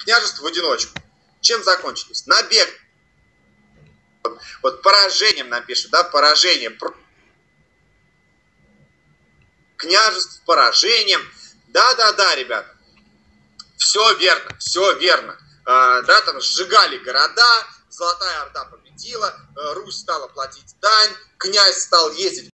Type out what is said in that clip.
княжеств в одиночку. Чем закончились? Набег. Вот поражением напишут, да, поражение. Княжеств, поражением. Да, ребята. Все верно, все верно. Да, там сжигали города, Золотая Орда победила, Русь стала платить дань, князь стал ездить